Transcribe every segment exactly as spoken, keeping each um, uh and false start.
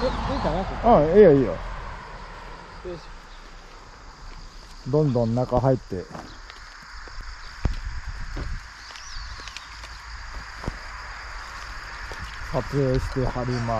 いいかな。 うん、いいよいいよ。どんどん中入って撮影してはります。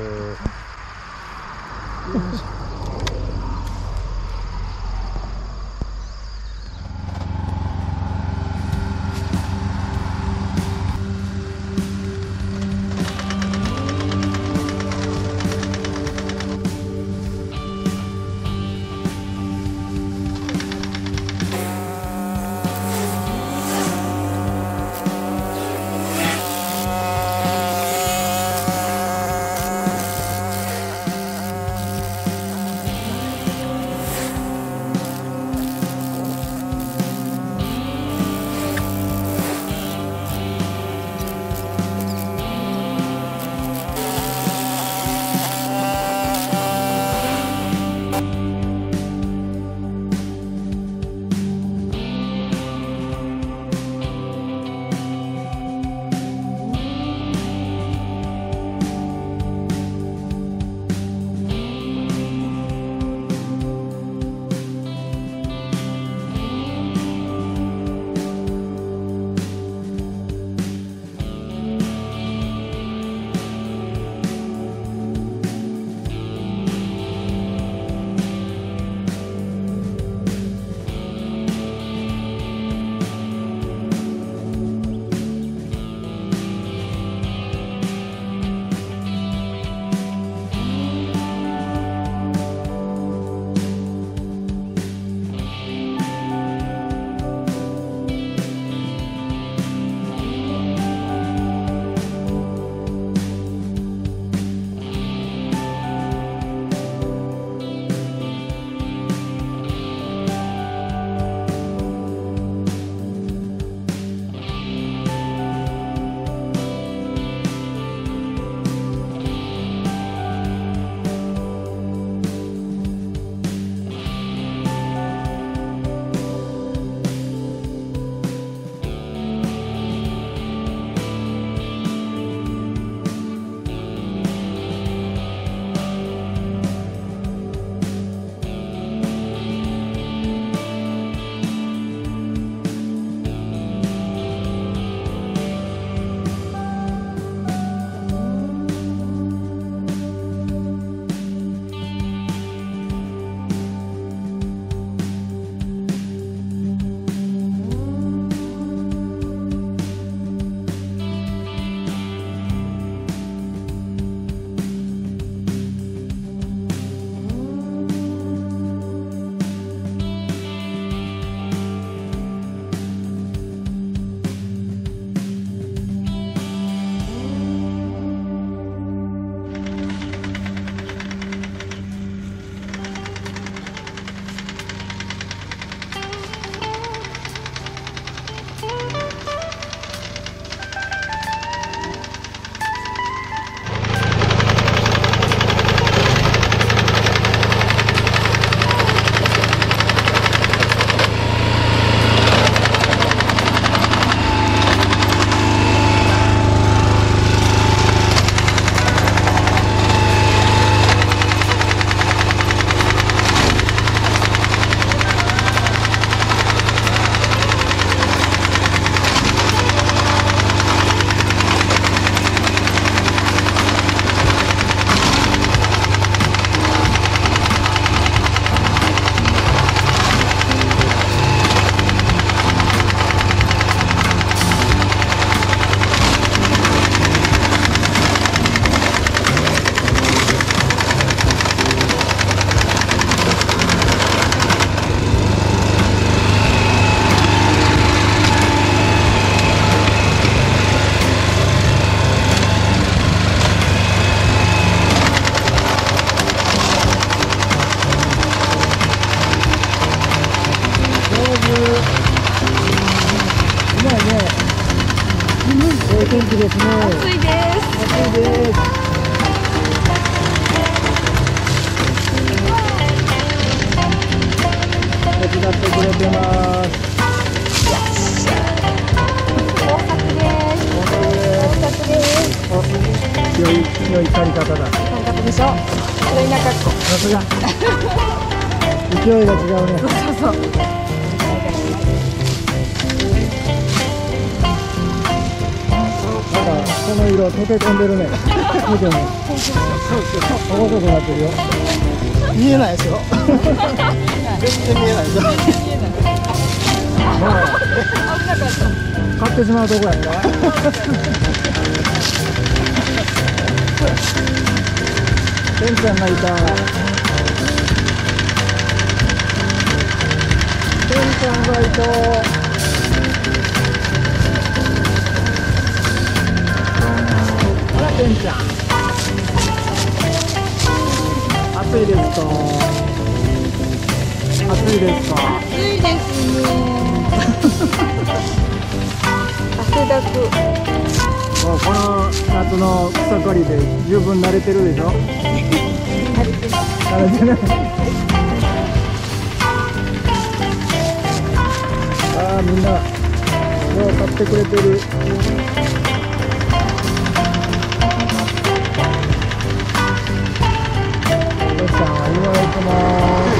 天気ですね。 暑いです。 暑いです。手伝ってくれてます。 大作です。大作です。 お、良い良い借り方だ。 かったでしょ。それ田舎っ子。 さすが勢いが違うね。 そうそう。 なんかこの色溶け込んでるね。見ても細くなってるよ。見えないでしょ。全然見えないでしょ。まあ危なかった。 買ってしまうとこやった。ケンちゃんがいた。ケンちゃんがいた。ほらケンちゃん。暑いですか。暑いですか。 暑いですね。汗だく。 もうこの夏の草刈りで十分慣れてるでしょ。 慣れてます。 慣れてない。ああみんなよう買ってくれてる。よっちゃんは言われてます。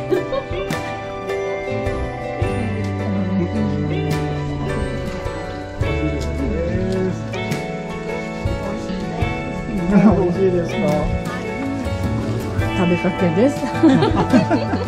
美味しいですか？ 食べかけです。